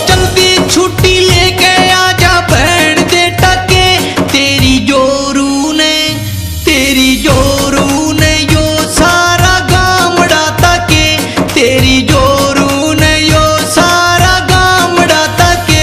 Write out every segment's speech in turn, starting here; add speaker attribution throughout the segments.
Speaker 1: जल्दी छुट्टी लेके आजा बहन दे टके, तेरी जोरू ने यो सारा गामड़ा तके, तेरी जोरू ने यो सारा गामड़ा तके।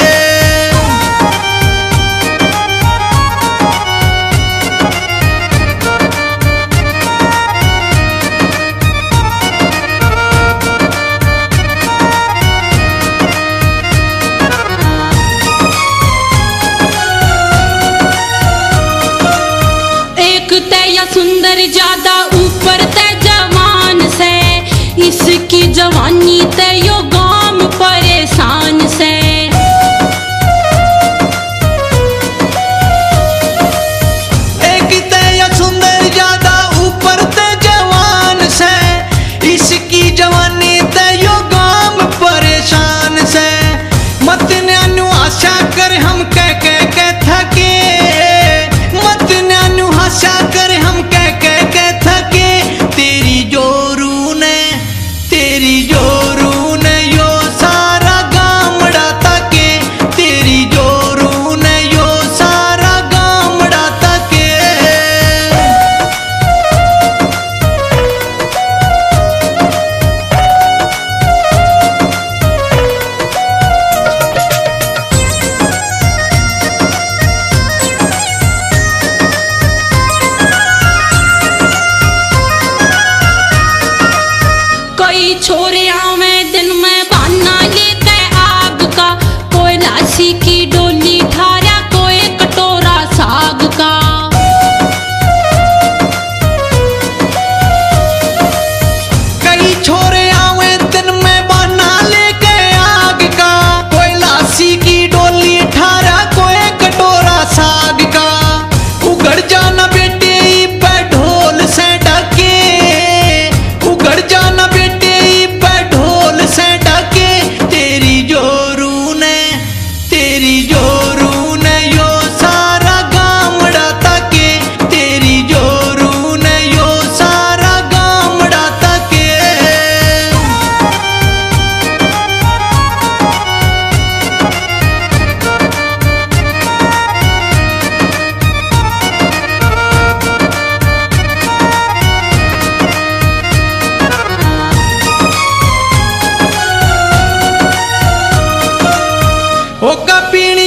Speaker 2: सुंदर ज्यादा ऊपर ते जवान से, इसकी जवानी ते यो गाम परेशान से।
Speaker 1: एक ते या सुंदर ज्यादा ऊपर ते जवान से, इसकी जवानी ते यो गाम परेशान से। मत न्यानु आशा कर हम कह के थके, मत न्यानु आशा कर हम कह के थके, तेरी जोरू ने यो सारा गामड़ा तके, तेरी जोरू ने यो सारा गामड़ा तके।
Speaker 2: कोई छोरे आवे दिन में बहाना लेके आग का, कोई लाशी की डोली ठारा, कोई कटोरा साग का।
Speaker 1: कई छोरे आवे दिन में बहाना लेके आग का, कोई लाशी की डोली ठारा, कोई कटोरा साग का। उगड़ जाना बेटे पे ढोल से ढके, उगड़ जाना बेटे पे ढोल से ढके, तेरी जोरू ने यो सारा गामड़ा तके, तेरी जोरू ने यो सारा गामड़ा तके। ओ कपीनी